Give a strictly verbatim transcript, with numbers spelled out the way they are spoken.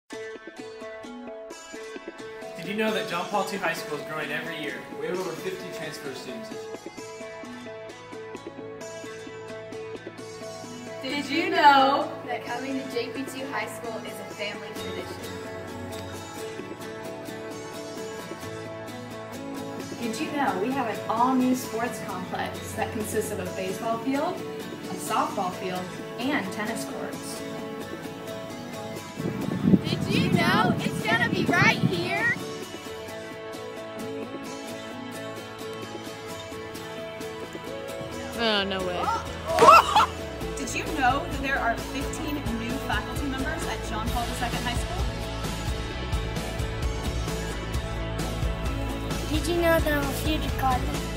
Did you know that John Paul two High School is growing every year? We have over fifty transfer students. Did you know that coming to J P I I H S High School is a family tradition? Did you know we have an all-new sports complex that consists of a baseball field, a softball field, and tennis courts? Did you know it's gonna be right here? Oh, no way. Did you know that there are fifteen new faculty members at John Paul the Second High School? Did you know that I'm a future Cardinal?